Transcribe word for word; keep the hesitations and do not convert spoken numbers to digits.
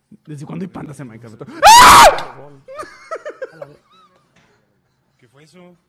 ¿Desde cuándo hay pandas en Minecraft? ¿Qué fue eso?